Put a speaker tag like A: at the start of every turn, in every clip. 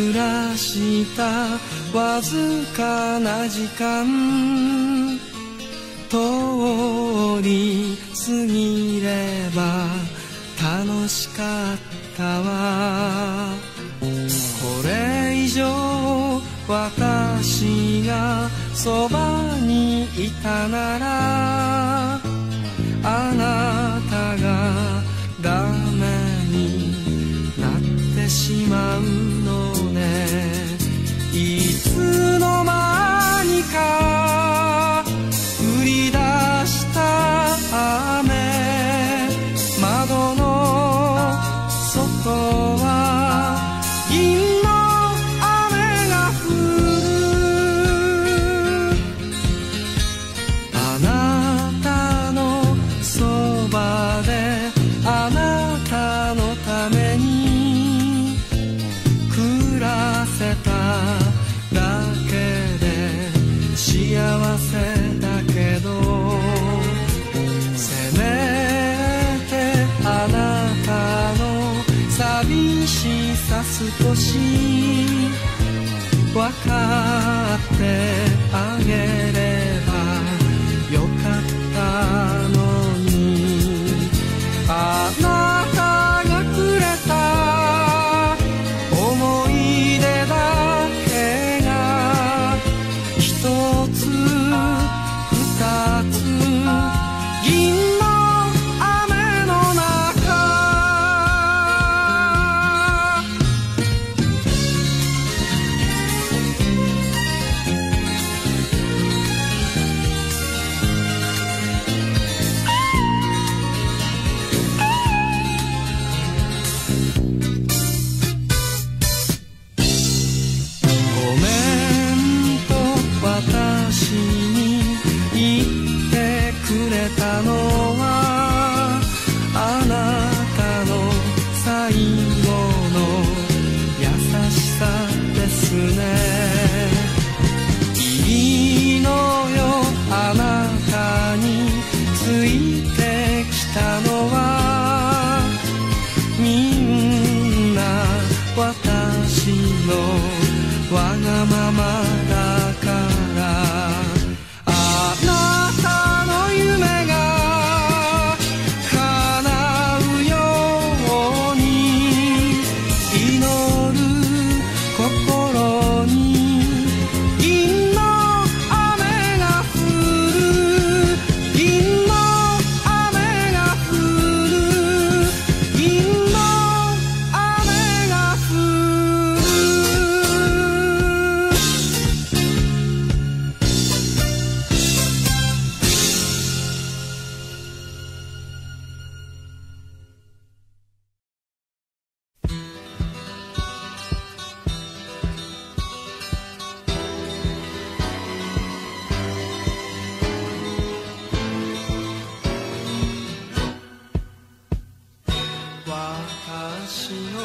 A: 暮らしたわずかな時間通り過ぎれば楽しかったわ。これ以上私がそばにいたならあなたがダメになってしまうのね。いつの間にか降り出した雨、窓の外は銀の雨が降る。あなたのそばであなたのために暮らせただけで幸せだけど、せめてあなたの寂しさ少し分かってあげればよかったのに。あなたがくれた思い出だけが一つ二つ銀の雨の中。ごめんと私に言ってくれたのはあなたの最後の優しさですね。いいのよあなたについてきたのはみんな私のわがままだから。あなたの夢が叶うように祈る心に銀の雨が降る。銀の雨が降る。銀の雨が降る。私の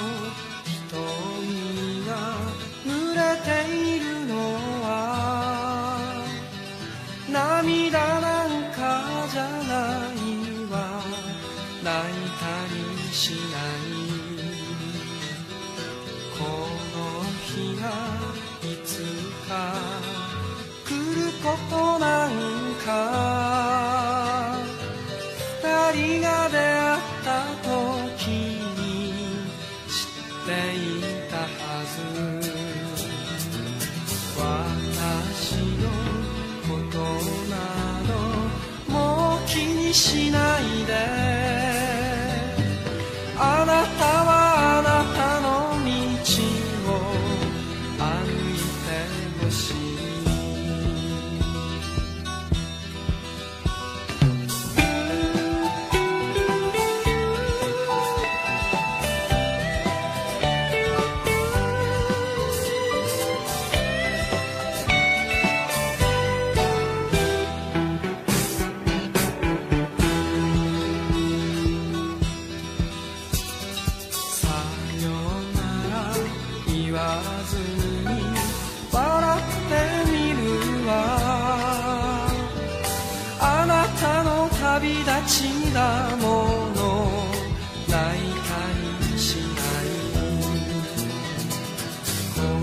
A: 瞳が濡れているのは涙なんかじゃないわ。泣いたりしない。この日がいつか来ることなんか二人が出会った時に知っていたはず。私のことなどもう気にしないで。あなたはあなたの道を歩いてほしい。旅立ちだもの泣いたりしない。こ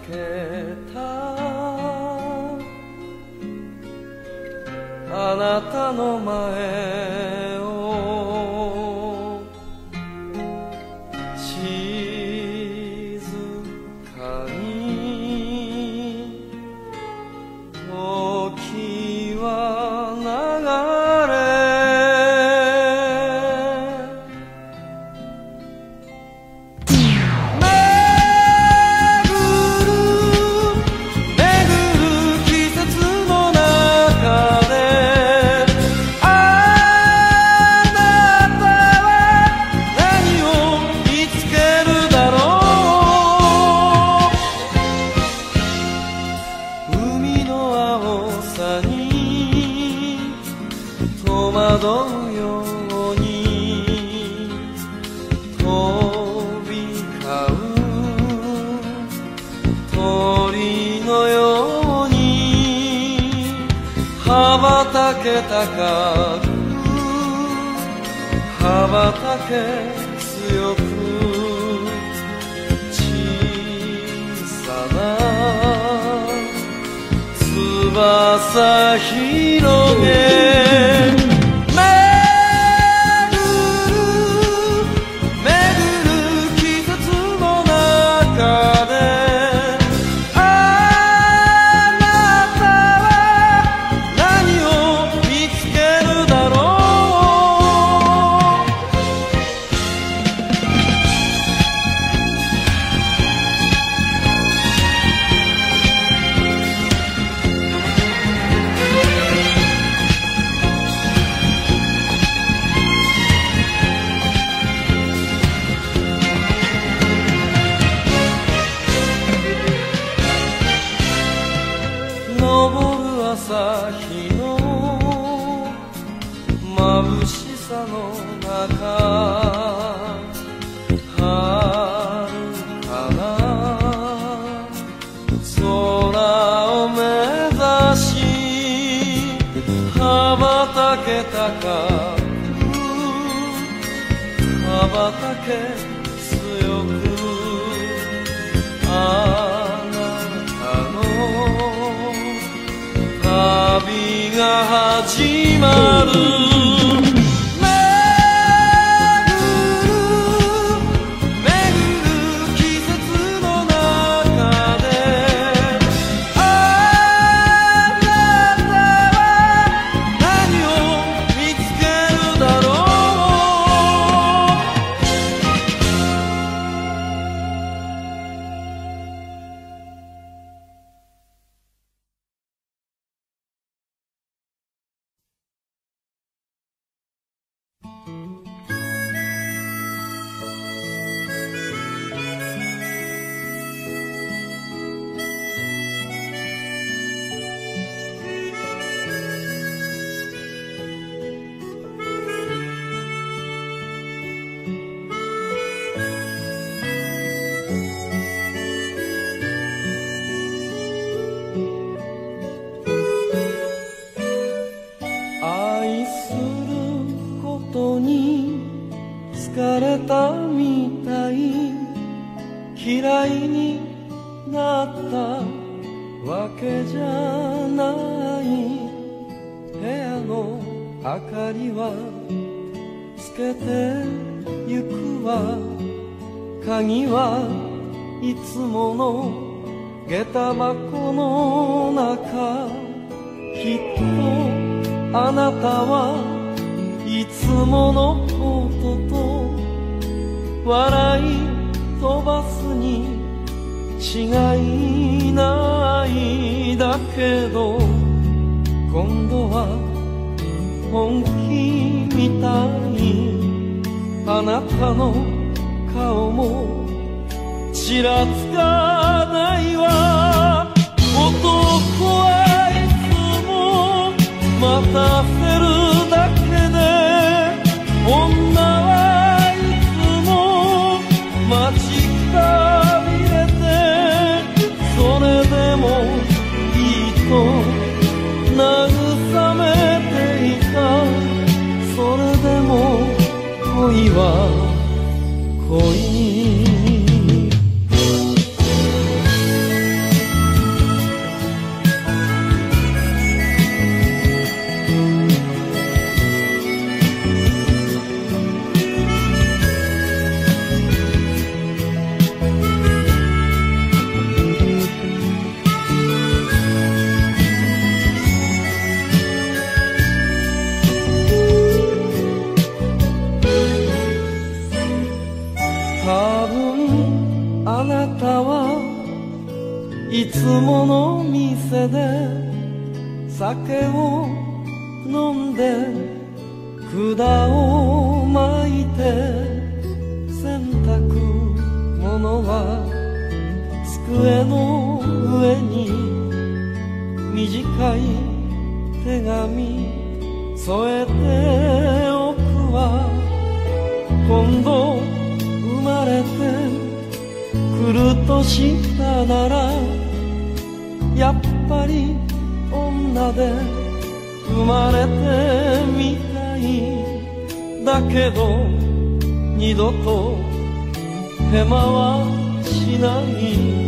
A: けたあなたの前を静かに時は流戸惑うように飛び交う鳥のように羽ばたけ高く羽ばたけ強く小さな翼広げ朝日の眩しさの中遥かな空を目指し羽ばたけ高く羽ばたけ強く旅が始まる疲れたみたい嫌いになったわけじゃない部屋の明かりはつけてゆくわ鍵はいつもの下駄箱の中きっとあなたはいつものことと笑い飛ばすに違いないだけど今度は本気みたいあなたの顔もちらつかないわ男はいつも待たせるだけで女はいつも待ちくたびれてそれでもいいと慰めていたそれでも恋は恋たはいつもの店で酒を飲んで管を巻いて洗濯物は机の上に短い手紙添えておくわ。今度生まれてくるとしたならやっぱり女で生まれてみたい。だけど二度とヘマはしない。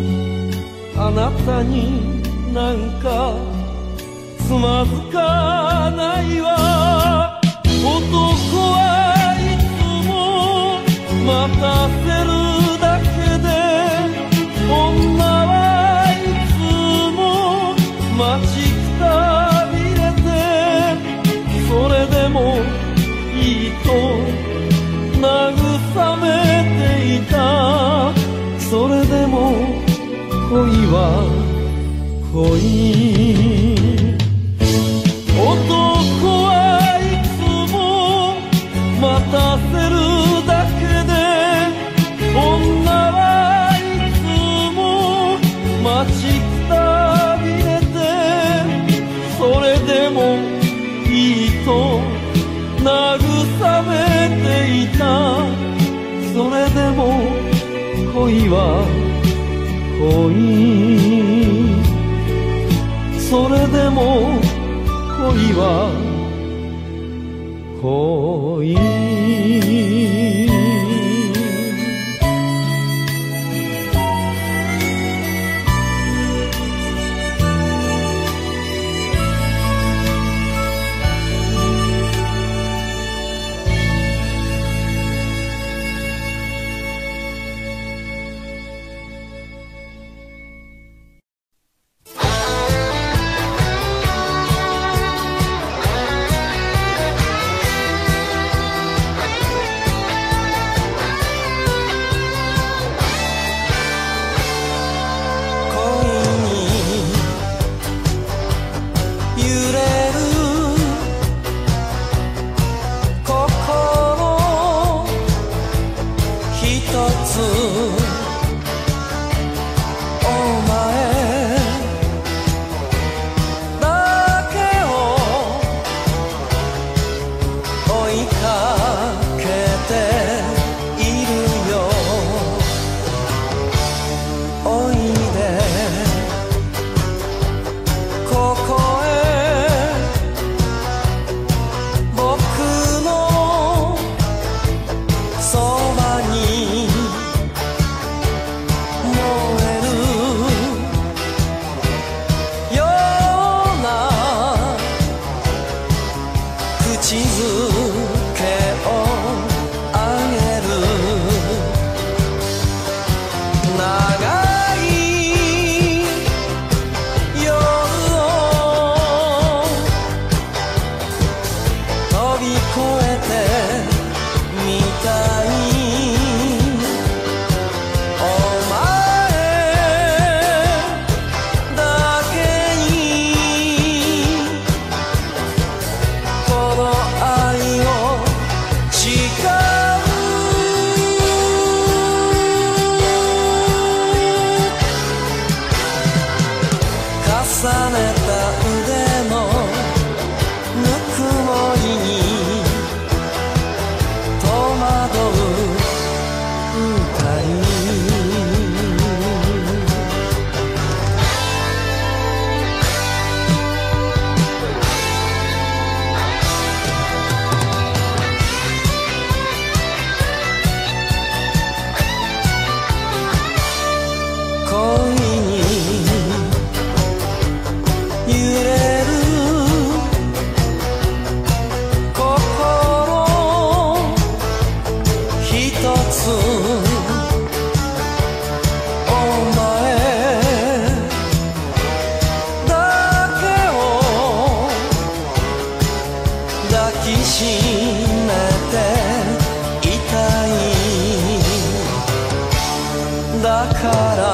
A: あなたになんかつまずかないわ。男はいつも待たせるだけで女はいつも待ちくたびれて、それでもいいと慰めていた。それでも恋は恋。男はいつも待たせるだけで女はいつも待ちくたびれて、それでもいいと慰めていた。それでも恋は恋。それでも恋は恋。
B: だから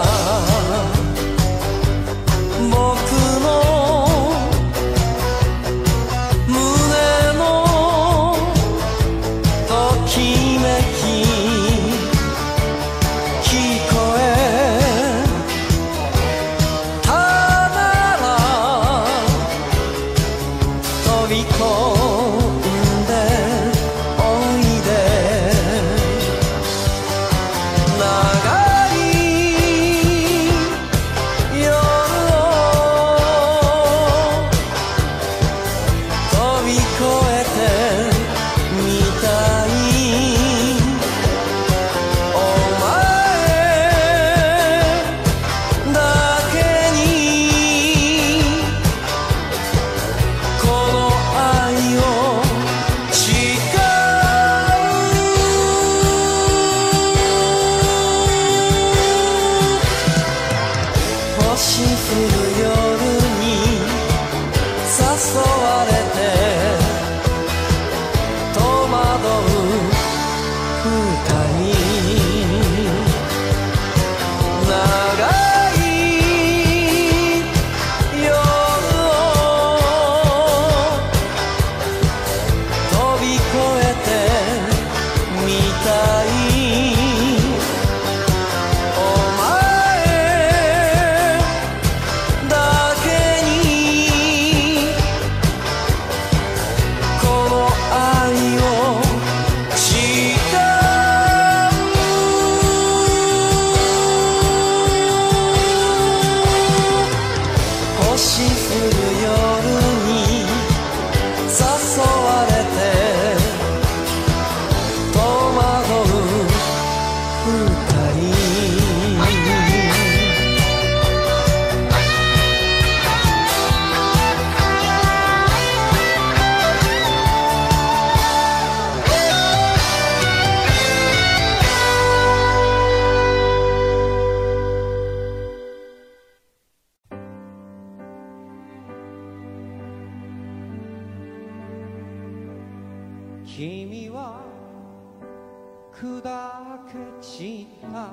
A: 君は砕け散った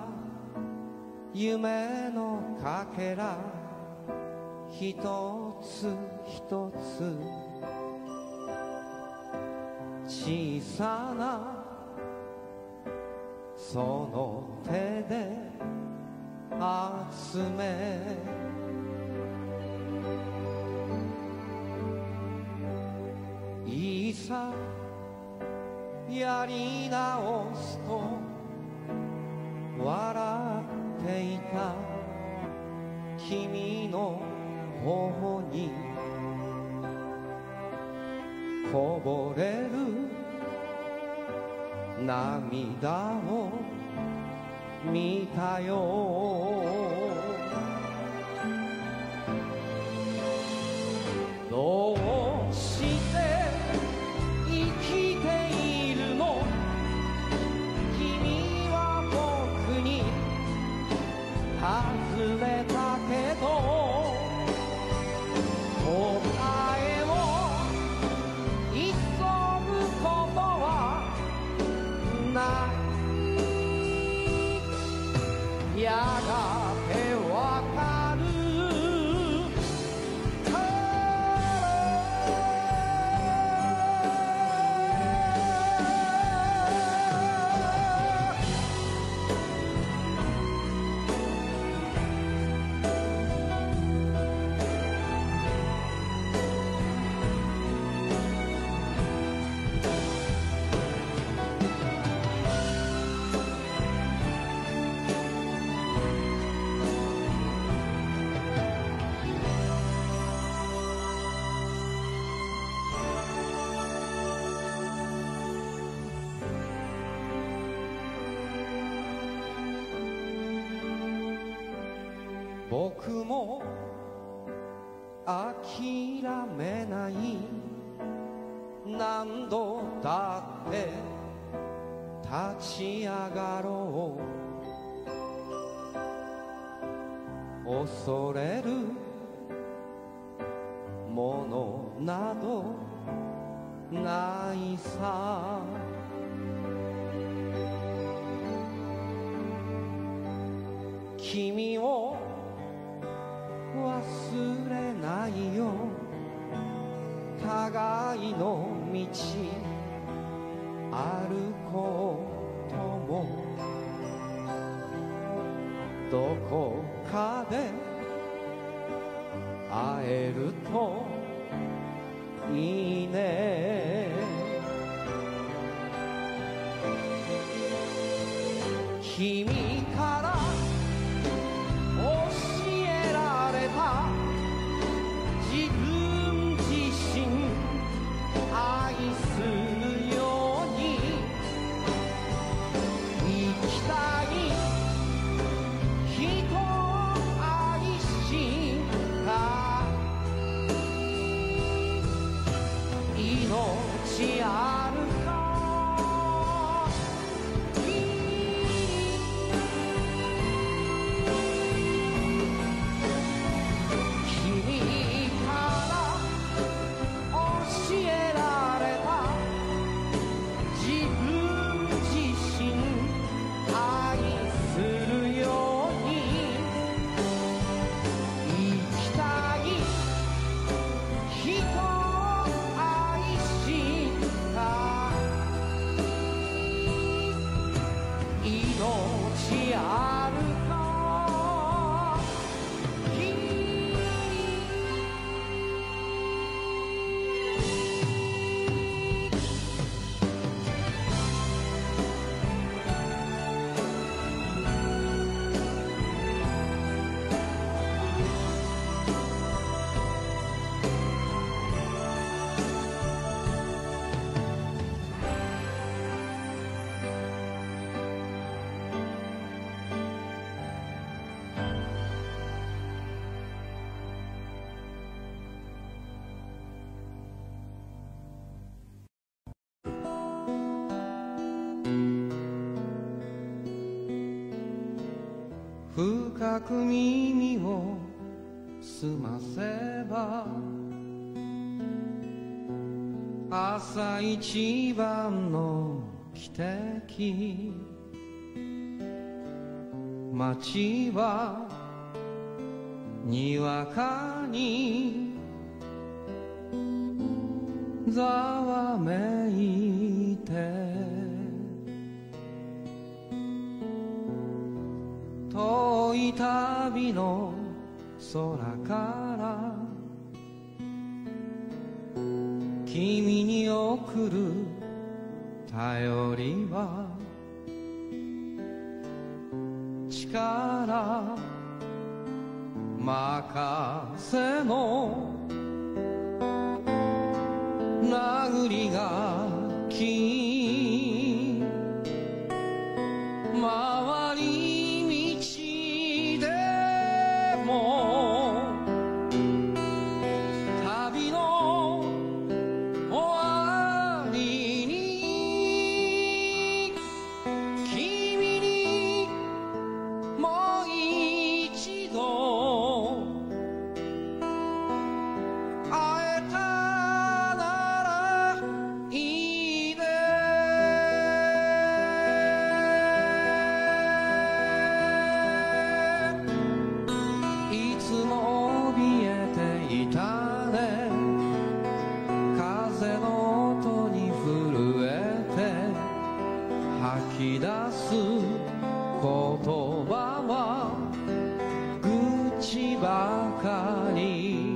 A: 夢のかけら一つ一つ小さなその手で集めいざやり直すと笑っていた君の頬にこぼれる涙を見たよどうして生きているの君は僕に尋ねたけど答えを急ぐことはないやがてわかる僕も諦めない何度だって立ち上がろう恐れるものなどないさ君を忘れないよ互いの道歩こうともどこかで会えるといいね君から自分自身愛するように生きたい人を愛した命あるかしあると深く耳を澄ませば朝一番の汽笛街はにわかにざわめいて遠い旅の空から君に送る頼りは力任せの殴り書き回り道でも旅の終わりに君にもう一度会えたならいいねいつも怯えていたね風の音に震えて吐き出す言葉は愚痴ばかり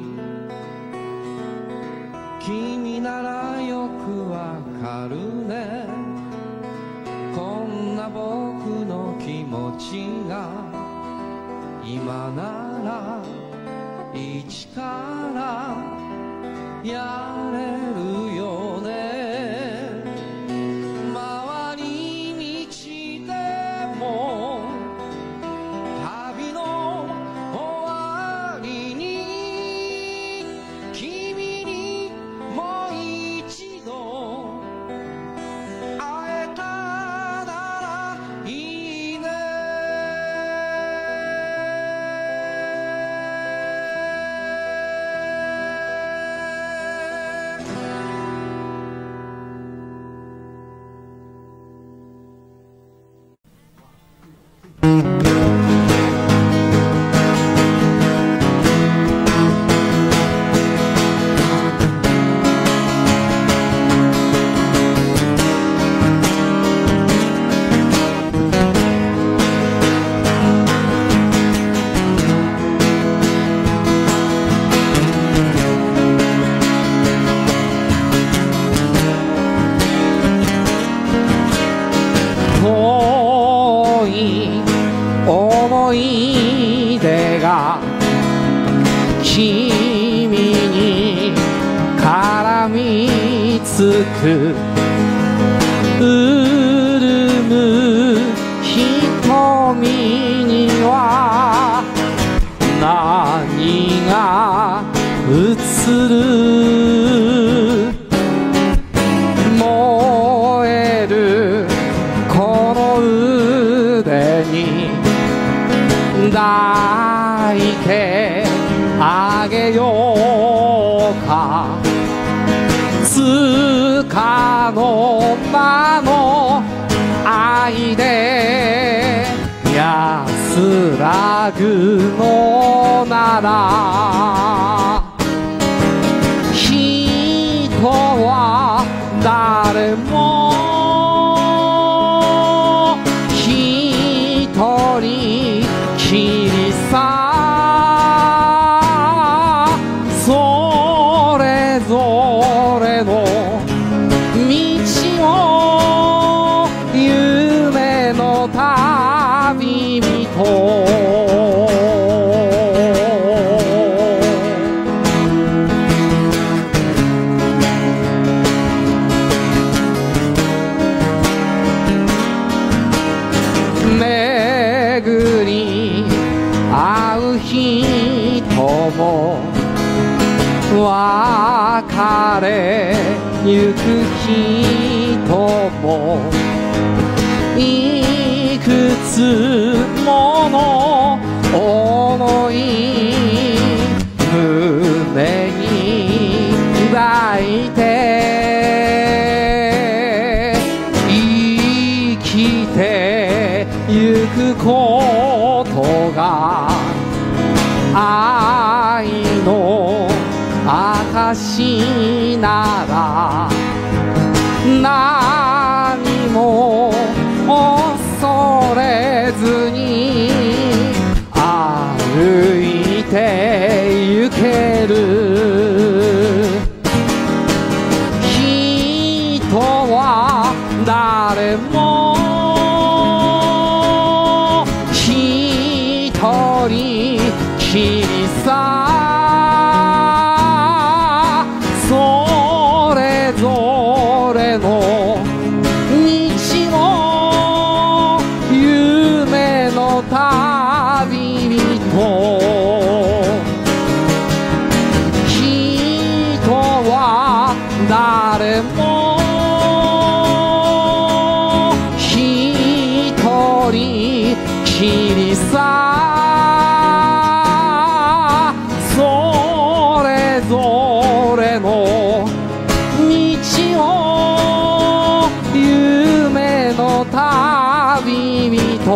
A: 君ならよくわかるねこんな僕の気持ちが今なら一からやれるよね回り道でも旅の終わりに君にもう一度会えたならいいね遠い思い出が君に絡みつく潤む瞳には何が映る燃えるこの腕に抱いてあげようかつかの間の愛で安らぐのなら人は誰も人
B: 別れゆく人もいくつもの想い胸に抱いて生きてゆくことが愛の証なら何も恐れずに歩いてゆける人は誰も一人きりさそれぞれの道の夢の旅人人は誰も一人きりさそれぞれの道を夢の旅人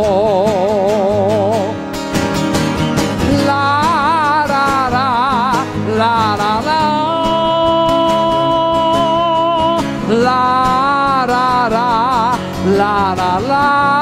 B: ララララララララララララ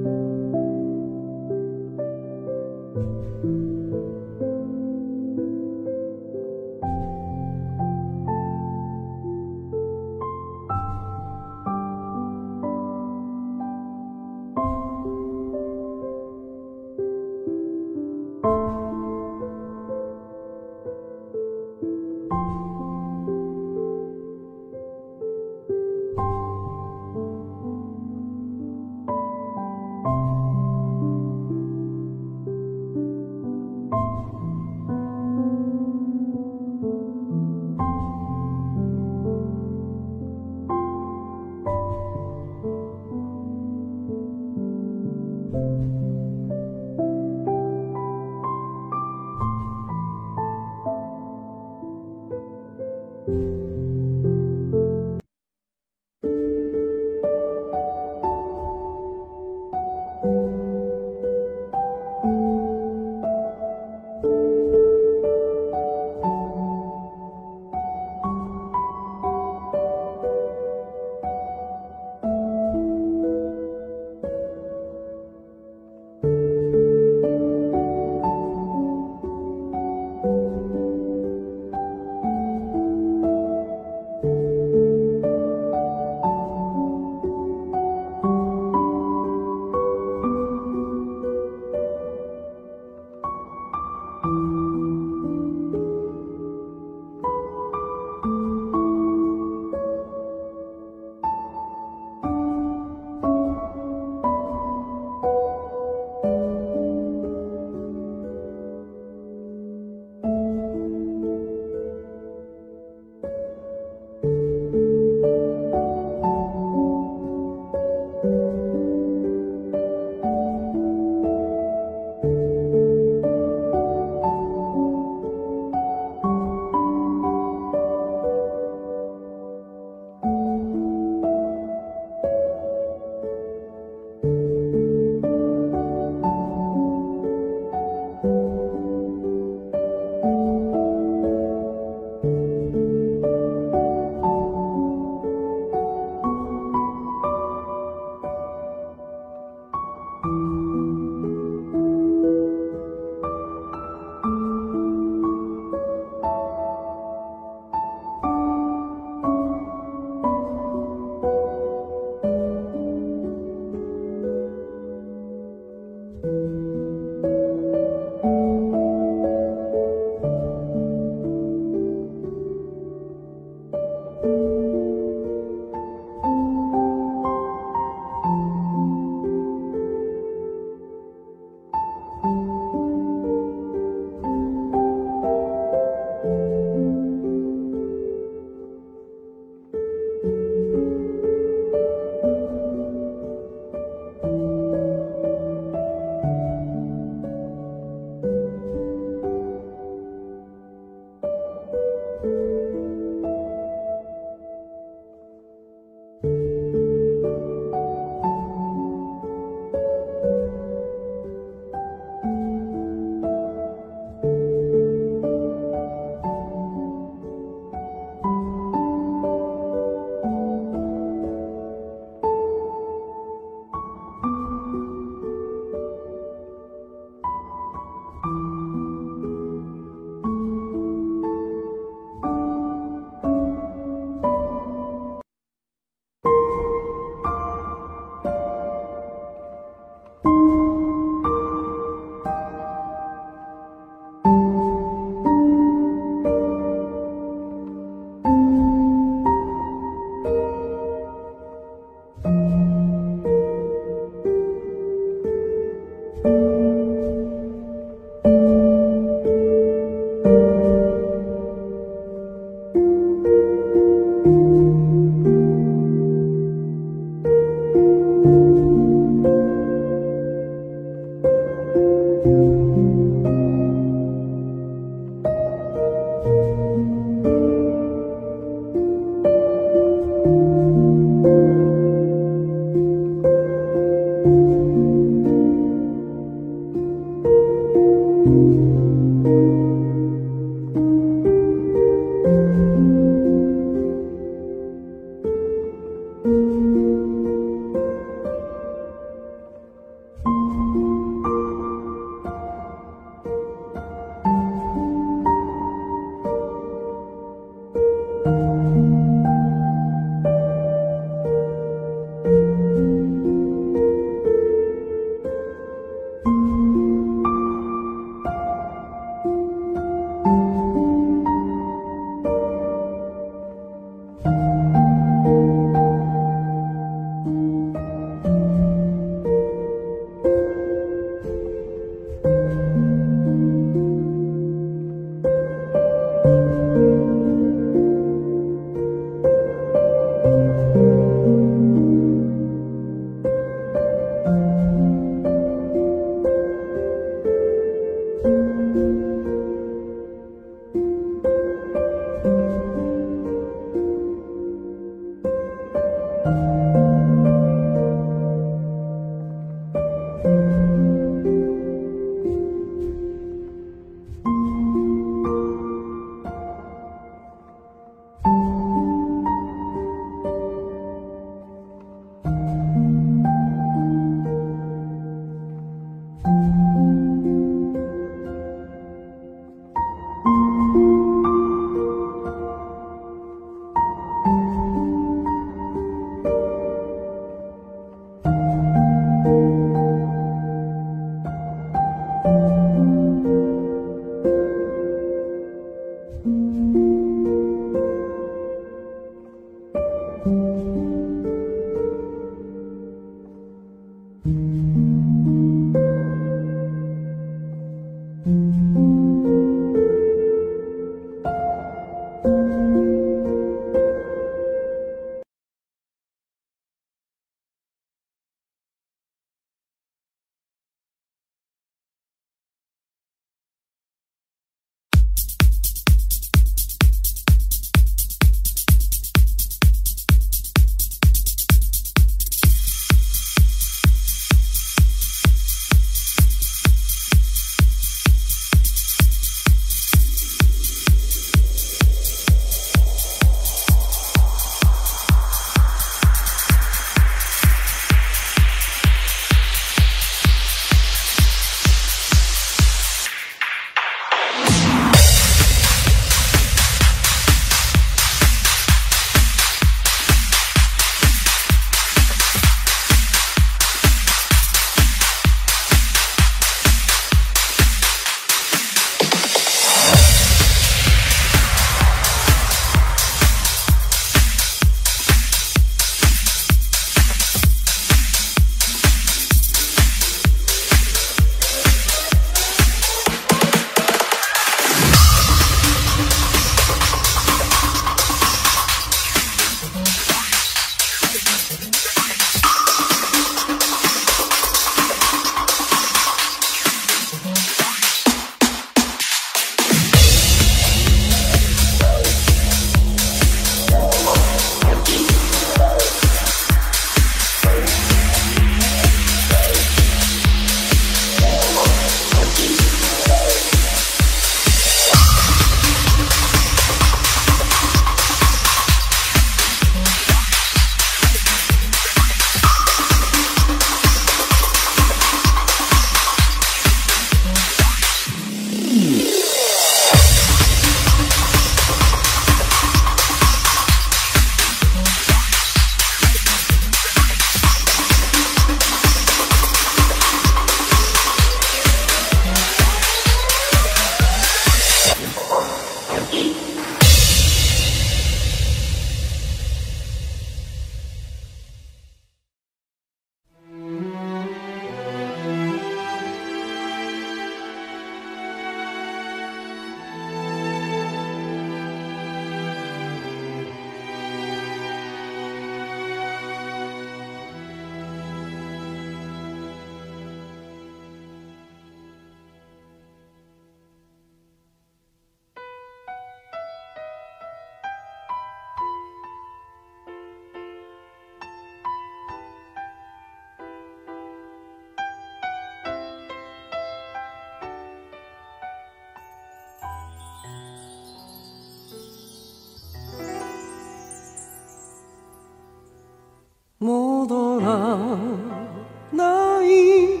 A: ない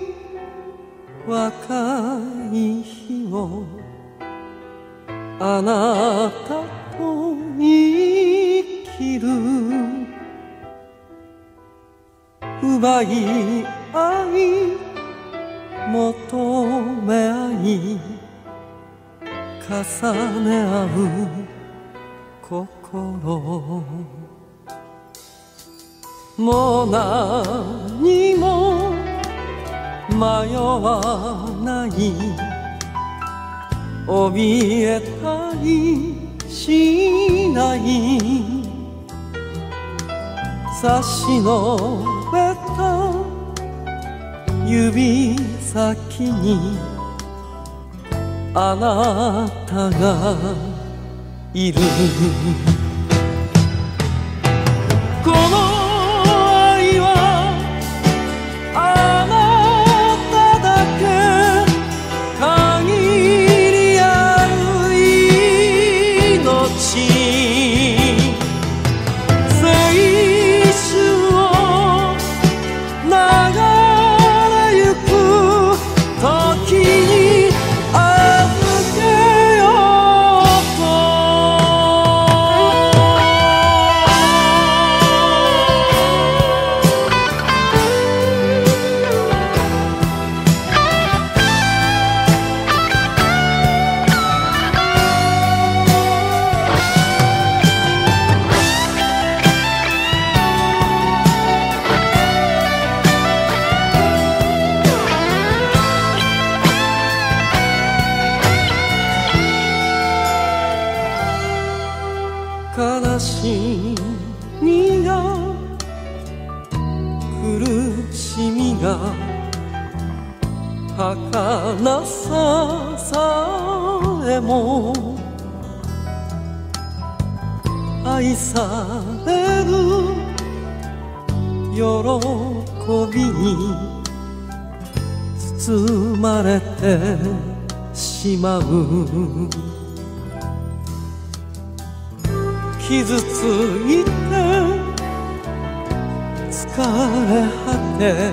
A: 若い日をあなたと生きる奪い合い求め合い重ね合う心もう何も迷わない怯えたりしない差し伸べた指先にあなたがいるこの愛はあなただけ限りある命青春を流れゆく時に預けようと悲しみが苦しみが儚ささえも愛される喜びに包まれてしまう傷ついて疲れ果て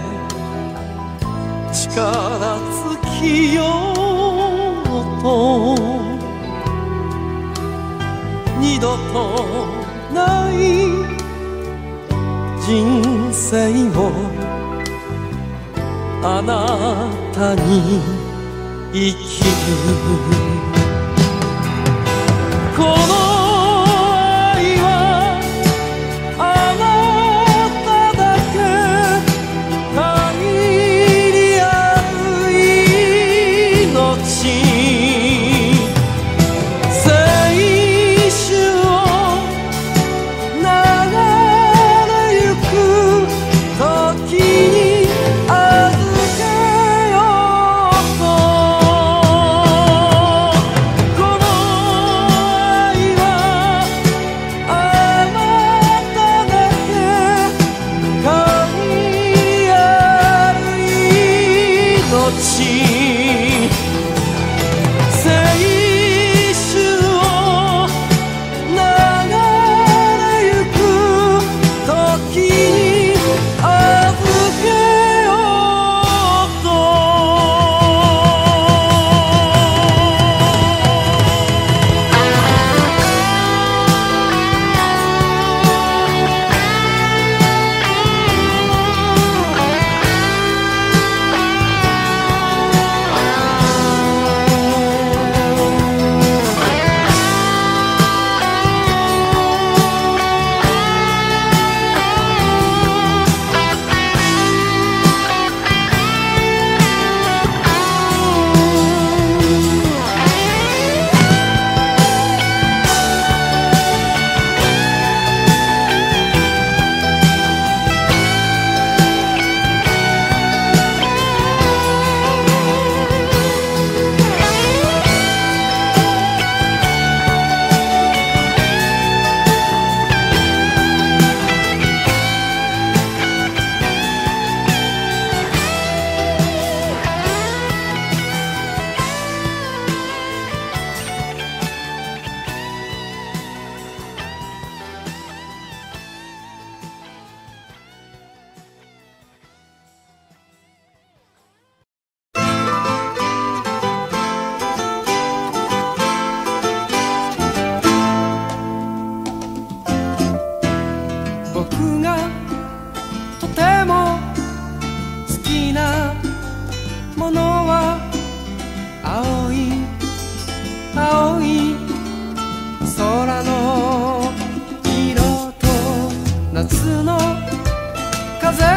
A: 力尽きようと二度とない人生をあなたに生きるこの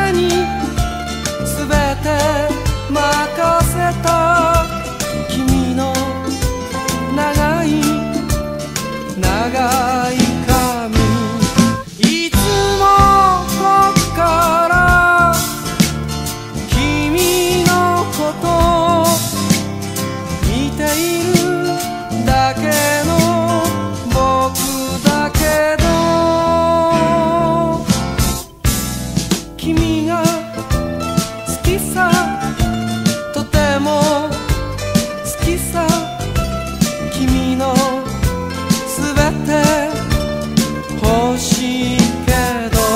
A: 風にすべて任せた君の長い長い髪いつも遠くから君のこと見ているだけの僕だけど君が好きさとても好きさ君のすべて欲しいけど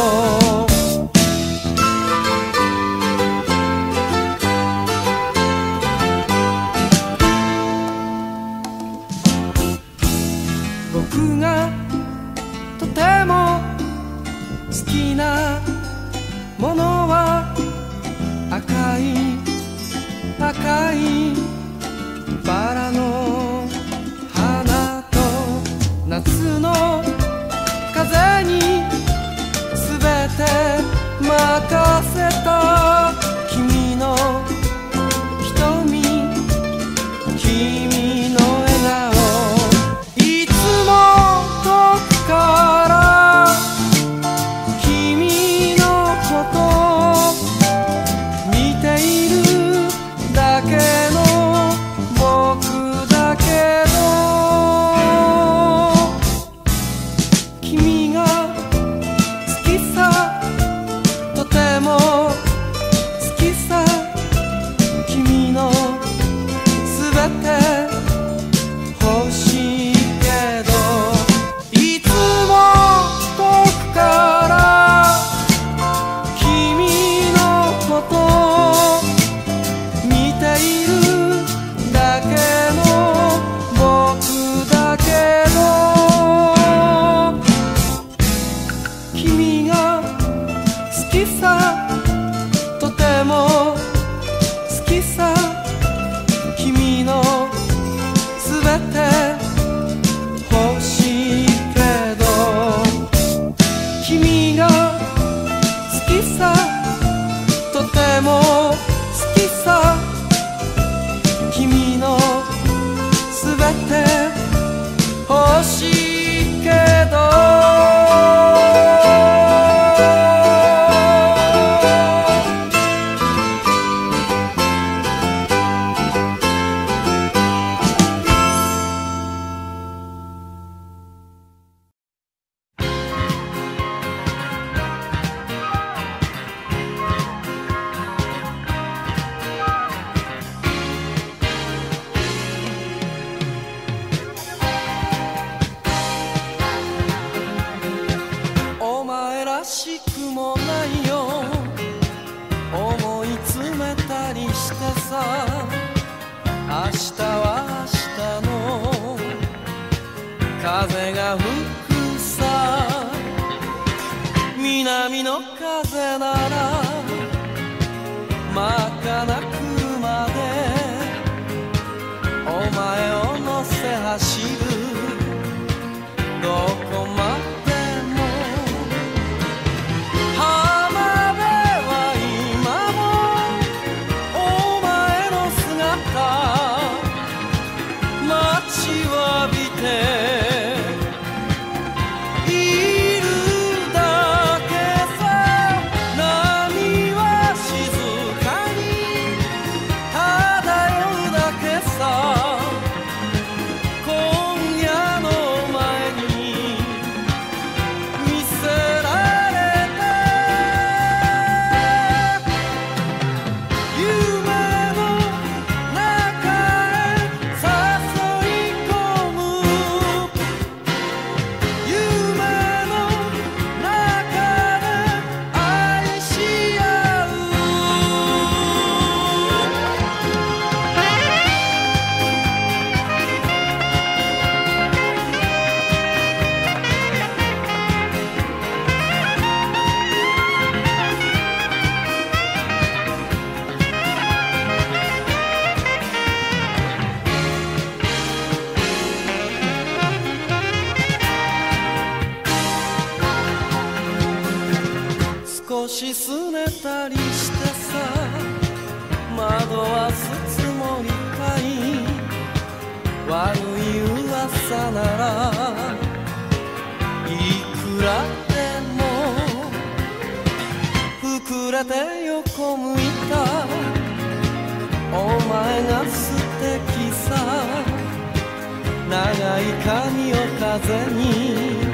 A: 僕がとても好きなものは赤い赤いバラの花と夏の風にすべて任せた君の瞳君の笑顔いつも遠くから君のこと見ているだけの僕だけど君が好きさとても好きさ君のすべて欲しいけどいつも遠くから君のこと見ているだけの僕だけど君が好きさとても好きさ君のすべて欲しいけど君が好きさとても好きさ君のすべて欲しいけどお前らしくもないよ思い詰めたりしてさ明日は明日の風が吹くさ南の風なら真っ赤な車でお前を乗せ走るどこまで少し拗ねたりしてさ惑わすつもりかい悪い噂ならいくらでも膨れて横向いたお前が素敵さ長い髪を風に